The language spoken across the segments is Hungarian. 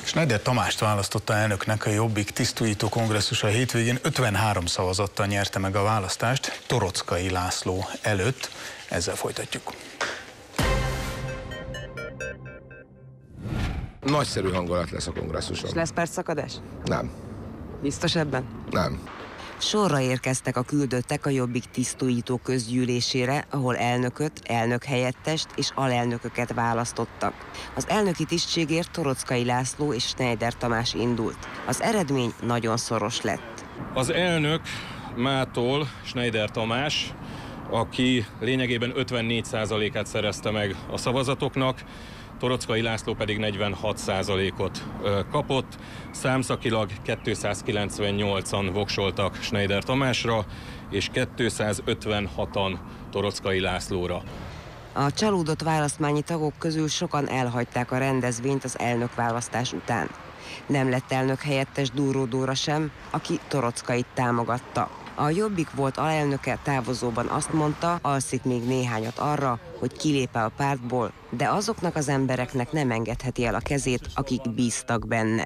Schneider Tamást választotta elnöknek a Jobbik tisztújító kongresszus a hétvégén, 53 szavazattal nyerte meg a választást Toroczkai László előtt. Ezzel folytatjuk. Nagyszerű hangulat lesz a kongresszuson. És lesz percszakadás? Nem. Biztos ebben? Nem. Sorra érkeztek a küldöttek a Jobbik tisztújító közgyűlésére, ahol elnököt, elnökhelyettest és alelnököket választottak. Az elnöki tisztségért Toroczkai László és Schneider Tamás indult. Az eredmény nagyon szoros lett. Az elnök mától Schneider Tamás, aki lényegében 54%-át szerezte meg a szavazatoknak, Toroczkai László pedig 46%-ot kapott. Számszakilag 298-an voksoltak Schneider Tamásra, és 256-an Toroczkai Lászlóra. A csalódott választmányi tagok közül sokan elhagyták a rendezvényt az elnökválasztás után. Nem lett elnök helyettes Dúró Dóra sem, aki Toroczkait támogatta. A Jobbik volt alelnöke távozóban azt mondta, alszik még néhányat arra, hogy kilép a pártból, de azoknak az embereknek nem engedheti el a kezét, akik bíztak benne.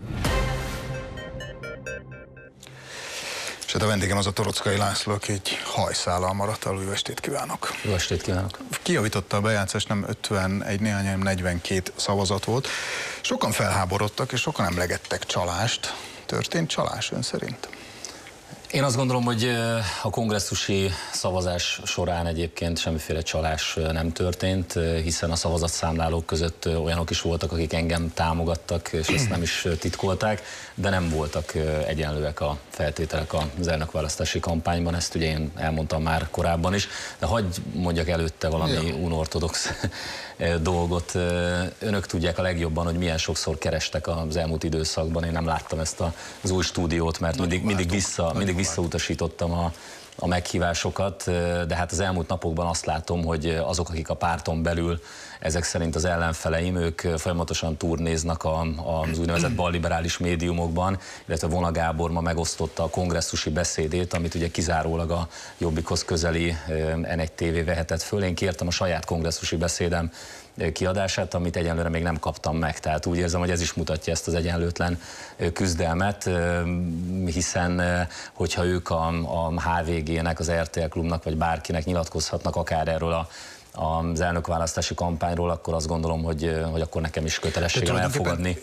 És hát a vendégem az a Toroczkai László, aki egy hajszállal maradt el. Jó estét kívánok! Jó estét kívánok! Kijavította a bejátszást, nem 51, néhány, hanem 42 szavazat volt. Sokan felháborodtak, és sokan emlegettek csalást. Történt csalás ön szerint? Én azt gondolom, hogy a kongresszusi szavazás során egyébként semmiféle csalás nem történt, hiszen a szavazatszámlálók között olyanok is voltak, akik engem támogattak, és ezt nem is titkolták, de nem voltak egyenlőek a feltételek az elnökválasztási kampányban, ezt ugye én elmondtam már korábban is, de hadd mondjak előtte valami unortodox dolgot. Önök tudják a legjobban, hogy milyen sokszor kerestek az elmúlt időszakban. Én nem láttam ezt az új stúdiót, mert mindig visszautasítottam a meghívásokat, de hát az elmúlt napokban azt látom, hogy azok, akik a párton belül, ezek szerint az ellenfeleim, ők folyamatosan turnéznak az úgynevezett balliberális médiumokban, illetve Vona Gábor ma megosztotta a kongresszusi beszédét, amit ugye kizárólag a Jobbikhoz közeli N1 TV vehetett föl. Én kértem a saját kongresszusi beszédem kiadását, amit egyenlőre még nem kaptam meg. Tehát úgy érzem, hogy ez is mutatja ezt az egyenlőtlen küzdelmet, hiszen hogyha ők a HVG-nek, az RTL Klubnak vagy bárkinek nyilatkozhatnak akár erről az elnökválasztási kampányról, akkor azt gondolom, hogy akkor nekem is kötelességem elfogadni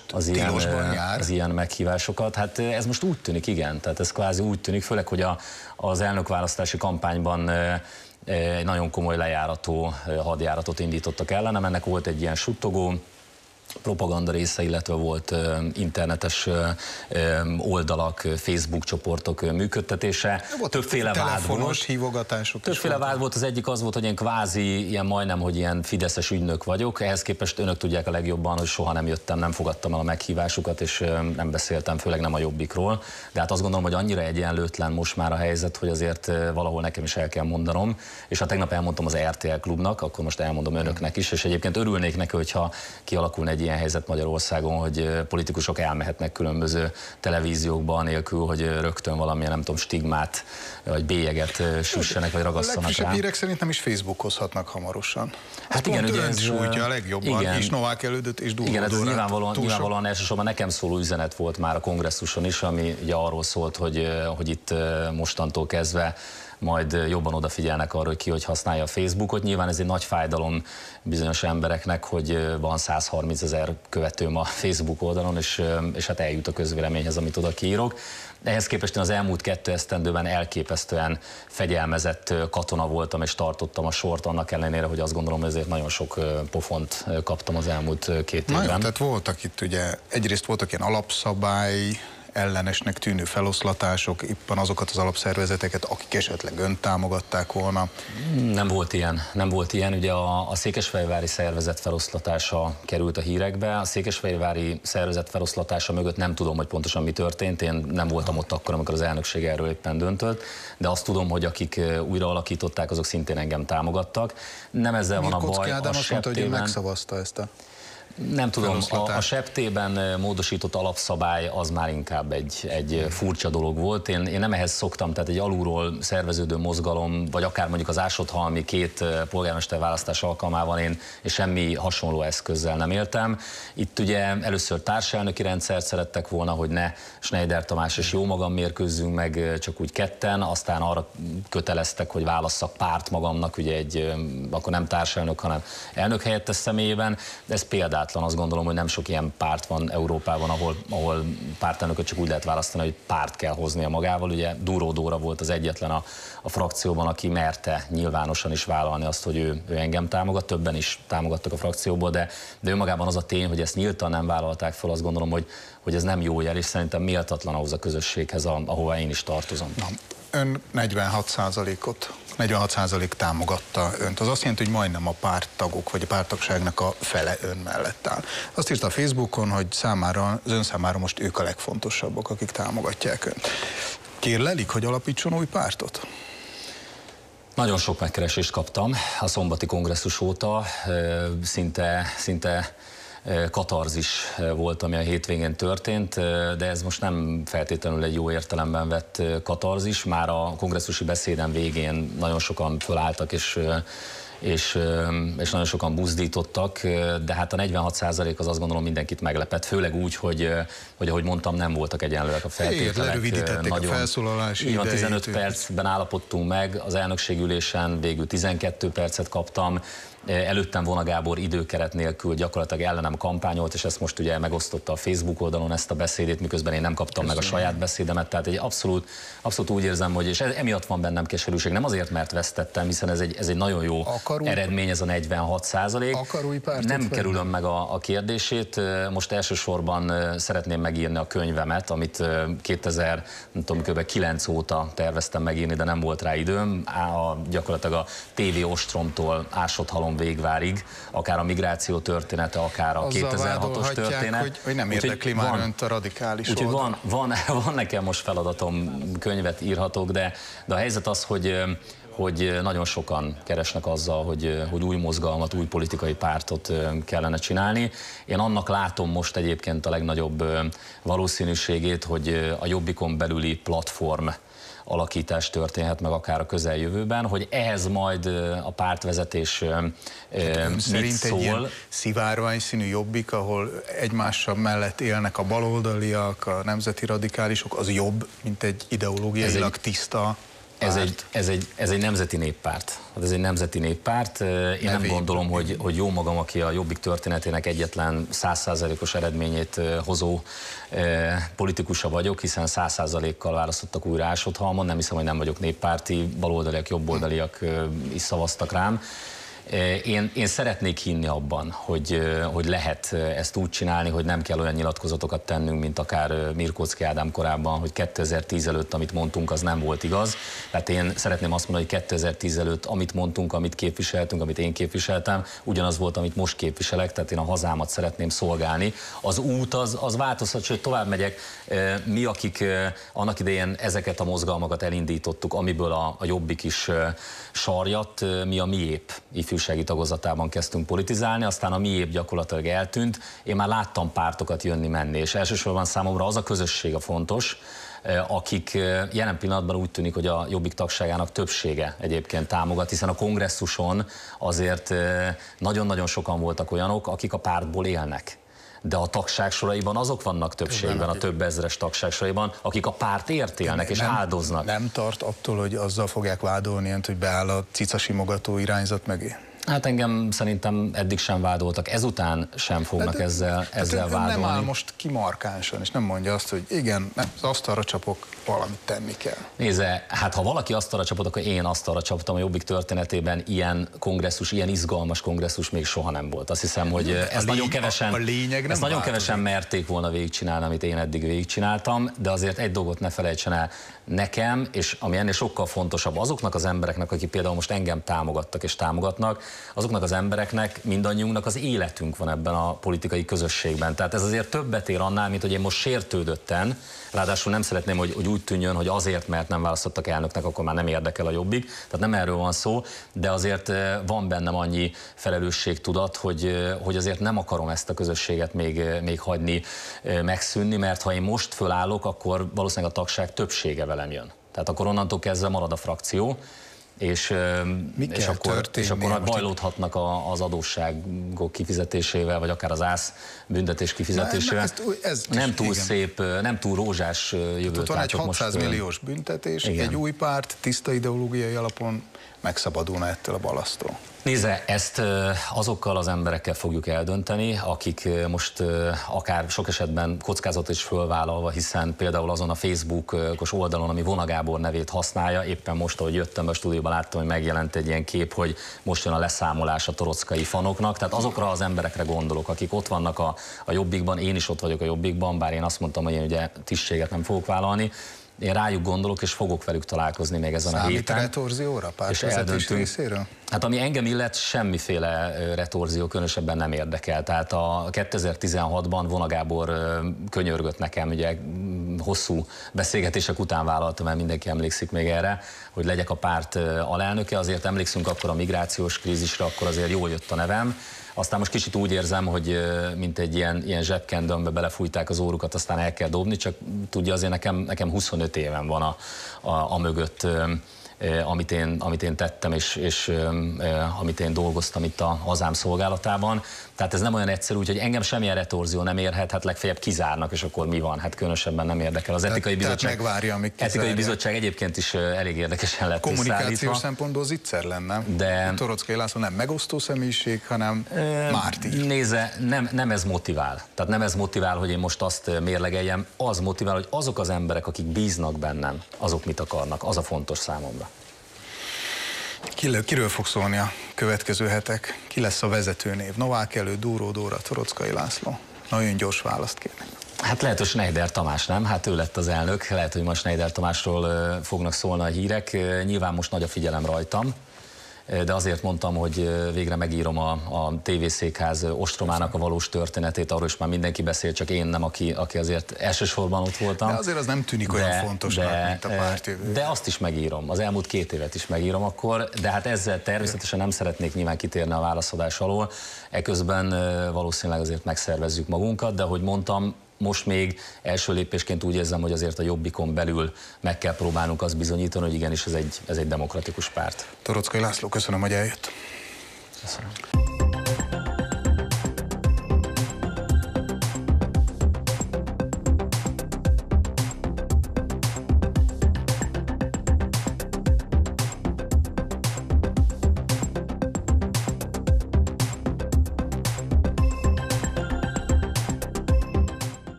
az ilyen meghívásokat. Hát ez most úgy tűnik, igen, tehát ez kvázi úgy tűnik, főleg, hogy az elnökválasztási kampányban egy nagyon komoly lejárató hadjáratot indítottak ellenem, ennek volt egy ilyen suttogó propaganda része, illetve volt internetes oldalak, Facebook csoportok működtetése. Többféle vád volt. Hívogatások Többféle vád volt. Az egyik az volt, hogy én kvázi ilyen majdnem, hogy ilyen fideszes ügynök vagyok. Ehhez képest önök tudják a legjobban, hogy soha nem jöttem, nem fogadtam el a meghívásukat, és nem beszéltem, főleg nem a Jobbikról. De hát azt gondolom, hogy annyira egyenlőtlen most már a helyzet, hogy azért valahol nekem is el kell mondanom. És ha tegnap elmondtam az RTL Klubnak, akkor most elmondom önöknek is, és egyébként örülnék neki, hogyha kialakulna egy ilyen helyzet Magyarországon, hogy politikusok elmehetnek különböző televíziókban nélkül, hogy rögtön valamilyen, nem tudom, stigmát vagy bélyeget süssenek, vagy ragasszanak rá. A legfrissebb hírek szerint nem is Facebookozhatnak hamarosan. Hát igen, ugye ez sújtja a legjobban, igen, és Novák Elődöt és Dúró Dórát. Igen, ez nyilvánvalóan elsősorban nekem szóló üzenet volt már a kongresszuson is, ami ugye arról szólt, hogy itt mostantól kezdve majd jobban odafigyelnek arra, hogy ki hogy használja a Facebookot. Nyilván ez egy nagy fájdalom bizonyos embereknek, hogy van 130 000 követőm a Facebook oldalon, és hát eljut a közvéleményhez, amit oda kiírok. Ehhez képest én az elmúlt 2 esztendőben elképesztően fegyelmezett katona voltam, és tartottam a sort, annak ellenére, hogy azt gondolom, hogy ezért nagyon sok pofont kaptam az elmúlt 2 évben. Na jó, tehát voltak itt ugye, egyrészt voltak ilyen alapszabály ellenesnek tűnő feloszlatások, éppen azokat az alapszervezeteket, akik esetleg önt támogatták volna. Nem volt ilyen. Ugye a székesfehérvári szervezet feloszlatása került a hírekbe. A székesfehérvári szervezet feloszlatása mögött nem tudom, hogy pontosan mi történt. Én nem voltam ott akkor, amikor az elnökség erről éppen döntött, de azt tudom, hogy akik újra alakították, azok szintén engem támogattak. Nem ezzel van a baj. Ádám azt mondta, hogy ő megszavazta ezt a... Nem tudom, a septében módosított alapszabály az már inkább egy furcsa dolog volt. Én nem ehhez szoktam, tehát egy alulról szerveződő mozgalom, vagy akár mondjuk az Ásodhalmi 2 polgármester választás alkalmával én semmi hasonló eszközzel nem éltem. Itt ugye először társelnöki rendszert szerettek volna, hogy ne Schneider Tamás és jó magam mérkőzzünk meg csak úgy ketten, aztán arra köteleztek, hogy válasszak párt magamnak, ugye akkor nem társelnök, hanem elnök helyettes személyében. De ez példátlan, azt gondolom, hogy nem sok ilyen párt van Európában, ahol pártelnököt csak úgy lehet választani, hogy párt kell hoznia magával. Ugye Dúró Dóra volt az egyetlen a frakcióban, aki merte nyilvánosan is vállalni azt, hogy ő engem támogat, többen is támogattak a frakcióból, de önmagában az a tény, hogy ezt nyíltan nem vállalták fel, azt gondolom, hogy ez nem jó jel, és szerintem méltatlan ahhoz a közösséghez, ahova én is tartozom. Na, ön 46% támogatta önt. Az azt jelenti, hogy majdnem a párttagok, vagy a párttagságnak a fele ön mellett áll. Azt írta a Facebookon, hogy az ön számára most ők a legfontosabbak, akik támogatják önt. Kérlelik, hogy alapítson új pártot? Nagyon sok megkeresést kaptam a szombati kongresszus óta, szinte katarzis volt, ami a hétvégén történt, de ez most nem feltétlenül egy jó értelemben vett katarzis. Már a kongresszusi beszédem végén nagyon sokan fölálltak, és nagyon sokan buzdítottak, de hát a 46% az azt gondolom mindenkit meglepett, főleg úgy, hogy ahogy mondtam, nem voltak egyenlőek a feltételek. Lerövidítették a felszólalási idejét. 15 percben állapodtunk meg, az elnökségülésen végül 12 percet kaptam, előttem Vona Gábor időkeret nélkül gyakorlatilag ellenem kampányolt, és ezt most ugye megosztotta a Facebook oldalon ezt a beszédét, miközben én nem kaptam meg a saját beszédemet, tehát egy abszolút úgy érzem, hogy és emiatt van bennem keserűség, nem azért, mert vesztettem, hiszen ez egy nagyon jó eredmény, ez a 46%. Nem kerülöm meg a kérdését, most elsősorban szeretném megírni a könyvemet, amit 2009 óta terveztem megírni, de nem volt rá időm, gyakorlatilag a TV ostromtól Ásodhalom Végvárig, akár a migráció története, akár a 2006-os történet. Hogy nem érdekli már önt a radikális oldal. Úgyhogy van nekem most feladatom, könyvet írhatok, de a helyzet az, hogy nagyon sokan keresnek azzal, hogy új mozgalmat, új politikai pártot kellene csinálni. Én annak látom most egyébként a legnagyobb valószínűségét, hogy a Jobbikon belüli platform alakítás történhet meg akár a közeljövőben, hogy ehhez majd a pártvezetés mit szól. Egy ilyen szivárványszínű Jobbik, ahol egymással mellett élnek a baloldaliak, a nemzeti radikálisok, az jobb, mint egy ideológiailag tiszta párt. Ez egy nemzeti néppárt. Ez egy nemzeti néppárt. Én nem gondolom, hogy jó magam, aki a Jobbik történetének egyetlen 100%-os eredményét hozó politikusa vagyok, hiszen 100%-kal választottak újra Ásodhalmon. Nem hiszem, hogy nem vagyok néppárti, baloldaliak, jobboldaliak is szavaztak rám. Én szeretnék hinni abban, hogy lehet ezt úgy csinálni, hogy nem kell olyan nyilatkozatokat tennünk, mint akár Mirkóczky Ádám korábban, hogy 2010 előtt, amit mondtunk, az nem volt igaz. Tehát én szeretném azt mondani, hogy 2010 előtt, amit mondtunk, amit képviseltünk, amit én képviseltem, ugyanaz volt, amit most képviselek, tehát én a hazámat szeretném szolgálni. Az út az változhat, sőt tovább megyek. Mi, akik annak idején ezeket a mozgalmakat elindítottuk, amiből a Jobbik is sarjadt, mi a miép ifjúsági tagozatában kezdtünk politizálni, aztán a miép gyakorlatilag eltűnt. Én már láttam pártokat jönni-menni, és elsősorban számomra az a közösség a fontos, akik jelen pillanatban úgy tűnik, hogy a Jobbik tagságának többsége egyébként támogat, hiszen a kongresszuson azért nagyon-nagyon sokan voltak olyanok, akik a pártból élnek. De a tagság soraiban azok vannak többségben, a több ezres tagság soraiban, akik a pártért élnek és áldoznak. Nem tart attól, hogy azzal fogják vádolni, hogy beáll a cicasimogató irányzat mögé? Hát engem szerintem eddig sem vádoltak, ezután sem fognak ezzel vádolni. Nem áll most kimarkánsan, és nem mondja azt, hogy igen, az asztalra csapok, valamit tenni kell. Nézze, hát ha valaki asztalra csapott, akkor én asztalra csaptam. A Jobbik történetében ilyen kongresszus, ilyen izgalmas kongresszus még soha nem volt. Azt hiszem, hogy ezt nagyon kevesen merték volna végigcsinálni, amit én eddig végigcsináltam, de azért egy dolgot ne felejtsen el, nekem, és ami ennél sokkal fontosabb, azoknak az embereknek, akik például most engem támogattak és támogatnak, azoknak az embereknek, mindannyiunknak az életünk van ebben a politikai közösségben. Tehát ez azért többet ér annál, mint hogy én most sértődötten, ráadásul nem szeretném, hogy úgy tűnjön, hogy azért, mert nem választottak elnöknek, akkor már nem érdekel a Jobbik. Tehát nem erről van szó, de azért van bennem annyi felelősségtudat, hogy azért nem akarom ezt a közösséget még hagyni megszűnni, mert ha én most fölállok, akkor valószínűleg a tagság többsége velem jön. Tehát akkor onnantól kezdve marad a frakció, és akkor bajlódhatnak az adósságok kifizetésével, vagy akár az ász büntetés kifizetésével. Nem túl szép, nem túl rózsás jövőt látok most. Van egy 600 milliós büntetés, igen. Egy új párt tiszta ideológiai alapon megszabadulna ettől a balasztól. Nézze, ezt azokkal az emberekkel fogjuk eldönteni, akik most akár sok esetben kockázatot is fölvállalva, hiszen például azon a Facebookos oldalon, ami Vona Gábor nevét használja, éppen most, ahogy jöttem a stúdióba, láttam, hogy megjelent egy ilyen kép, hogy most jön a leszámolás a torockai fanoknak. Tehát azokra az emberekre gondolok, akik ott vannak a Jobbikban, én is ott vagyok a Jobbikban, bár én azt mondtam, hogy én ugye tisztséget nem fogok vállalni. Én rájuk gondolok, és fogok velük találkozni még ezen a héten. Számít retorzióra pártvezetés részéről? Hát ami engem illet, semmiféle retorzió különösebben nem érdekel. Tehát a 2016-ban Vona Gábor könyörgött nekem, ugye hosszú beszélgetések után vállaltam, mert mindenki emlékszik még erre, hogy legyek a párt alelnöke. Azért emlékszünk akkor a migrációs krízisre, akkor azért jól jött a nevem. Aztán most kicsit úgy érzem, hogy mint egy ilyen zsebkendőmbe belefújták az órukat, aztán el kell dobni, csak tudja, azért nekem 25 éven van a mögött, amit én tettem, és amit én dolgoztam itt a hazám szolgálatában. Tehát ez nem olyan egyszerű, hogy engem semmilyen retorzió nem érhet, hát legfeljebb kizárnak, és akkor mi van? Hát különösebben nem érdekel. Az etikai bizottság, megvárja, amíg etikai bizottság egyébként is elég érdekesen lett összeállítva. Kommunikációs szempontból zicser lenne. De Torockai László nem megosztó személyiség, hanem mártír. Nézze, nem ez motivál. Tehát nem ez motivál, hogy én most azt mérlegeljem, az motivál, hogy azok az emberek, akik bíznak bennem, azok mit akarnak, az a fontos számomra. Kiről fog szólni a következő hetek? Ki lesz a vezetőnév? Novák Előd, Dúró Dóra, Torockai László? Nagyon gyors választ kérnek. Hát lehet, hogy Schneider Tamás, nem? Hát ő lett az elnök, lehet, hogy most Schneider Tamásról fognak szólni a hírek. Nyilván most nagy a figyelem rajtam, de azért mondtam, hogy végre megírom a TV-székház ostromának a valós történetét, arról is már mindenki beszél, csak én nem, aki azért elsősorban ott voltam. De azért az nem tűnik olyan fontosnak, mint a pártjövő. De azt is megírom, az elmúlt 2 évet is megírom akkor, de hát ezzel természetesen nem szeretnék nyilván kitérni a válaszadás alól, eközben valószínűleg azért megszervezzük magunkat, de ahogy mondtam, most még első lépésként úgy érzem, hogy azért a Jobbikon belül meg kell próbálnunk azt bizonyítani, hogy igenis ez egy demokratikus párt. Torockai László, köszönöm, hogy eljött. Köszönöm.